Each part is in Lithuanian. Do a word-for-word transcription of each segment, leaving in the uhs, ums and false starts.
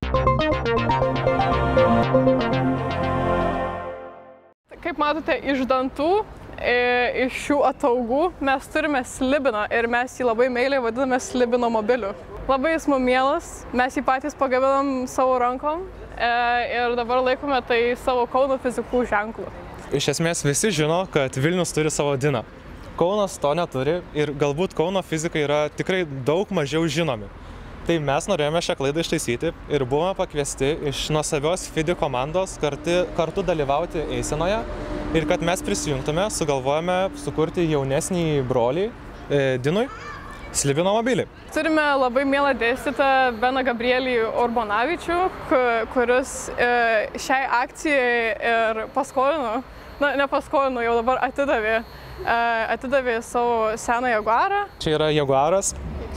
Kaip matote, iš dantų, iš šių ataugų mes turime slibiną ir mes jį labai meiliai vadiname slibino mobiliu. Labai jis mums mielas, mes jį patys pagaminam savo rankom ir dabar laikome tai savo Kauno fizikų ženklu. Iš esmės visi žino, kad Vilnius turi savo Diną. Kaunas to neturi ir galbūt Kauno fizikai yra tikrai daug mažiau žinomi. Tai mes norėjome šią klaidą ištaisyti ir buvome pakviesti iš nuosavios Fidi komandos kartu, kartu dalyvauti eisenoje ir kad mes prisijungtume, sugalvojame sukurti jaunesnį brolį e, Dinui slibino mobilį. Turime labai mielą dėstytoją Beną Gabrielį Urbonavičių, kuris e, šiai akcijai ir paskolino, na nepaskolino, jau dabar atidavė, e, atidavė savo seną Jaguarą. Čia yra Jaguaras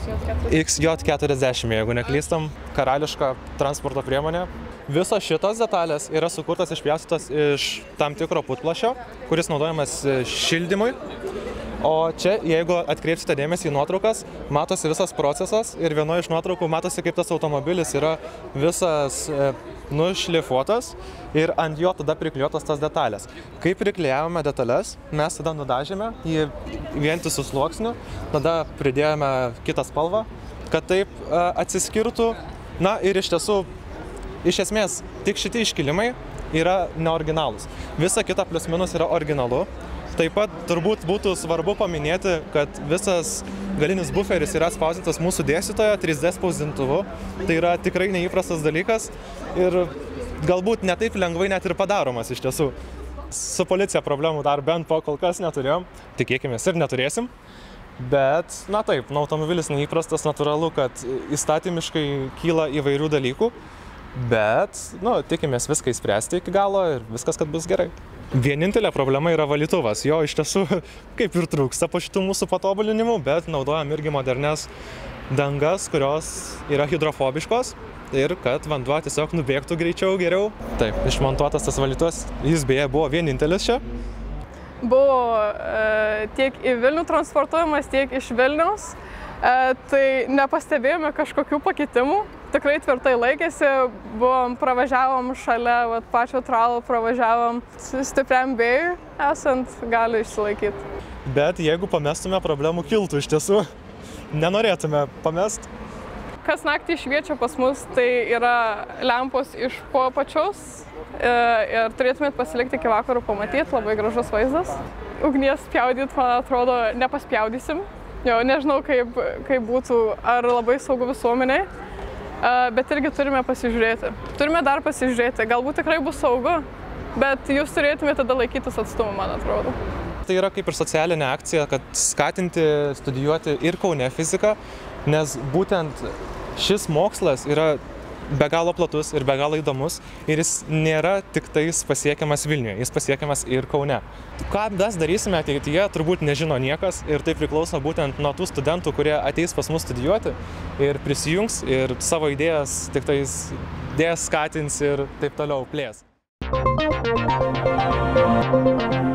X J keturiasdešimt, jeigu neklystam, karališka transporto priemonė. Visos šitos detalės yra sukurtas išpjaustytos iš tam tikro putplasčio, kuris naudojamas šildymui. O čia, jeigu atkreipsite dėmesį į nuotraukas, matosi visas procesas ir vienoje iš nuotraukų matosi, kaip tas automobilis yra visas e, nušlifuotas ir ant jo tada priklijuotos tas detalės. Kai priklijavome detalės, mes tada nudažėme į vientisų sluoksnių, tada pridėjome kitą spalvą, kad taip e, atsiskirtų. Na ir iš tiesų, iš esmės, tik šitie iškilimai yra neoriginalūs. Visa kita plius minus yra originalu. Taip pat turbūt būtų svarbu paminėti, kad visas galinis buferis yra spausdintas mūsų dėstytojo trys D spausdintuvu. Tai yra tikrai neįprastas dalykas ir galbūt ne taip lengvai net ir padaromas iš tiesų. Su policija problemų dar bent po kol kas neturėjom, tikėkimės ir neturėsim. Bet, na taip, na, automobilis neįprastas, natūralu, kad įstatymiškai kyla įvairių dalykų. Bet, nu, tikimės viską įspręsti iki galo ir viskas, kad bus gerai. Vienintelė problema yra valytuvas. Jo iš tiesų kaip ir trūksta po šitų mūsų patobulinimų, bet naudojam irgi modernes dangas, kurios yra hidrofobiškos ir kad vanduo tiesiog nubėgtų greičiau, geriau. Taip, išmontuotas tas valytuvas, jis beje buvo vienintelis čia. Buvo e, tiek į Vilnių transportuojamas, tiek iš Vilniaus. E, tai nepastebėjome kažkokių pakitimų, tikrai tvirtai laikėsi, buvom, pravažiavom šalia vat, pačio tralo, pravažiavom stipriam vėjui, esant gali išsilaikyti. Bet jeigu pamestume, problemų kiltų iš tiesų, nenorėtume pamest. Kas naktį šviečia pas mus, tai yra lempos iš po apačios e, ir turėtumėt pasilikti iki vakarų pamatyti, labai gražus vaizdas. Ugnies spjaudyt, man atrodo, nepaspjaudysim. Jo, nežinau, kaip, kaip būtų, ar labai saugu visuomeniai, bet irgi turime pasižiūrėti. Turime dar pasižiūrėti, galbūt tikrai bus saugu, bet jūs turėtumėte tada laikytis atstumą, man atrodo. Tai yra kaip ir socialinė akcija, kad skatinti studijuoti ir Kaune fiziką, nes būtent šis mokslas yra be galo platus ir be galo įdomus ir jis nėra tik tais pasiekiamas Vilniuje, jis pasiekiamas ir Kaune. Ką mes darysime ateityje, turbūt nežino niekas ir tai priklauso būtent nuo tų studentų, kurie ateis pas mus studijuoti ir prisijungs ir savo idėjas tik tais idėjas skatins ir taip toliau plės.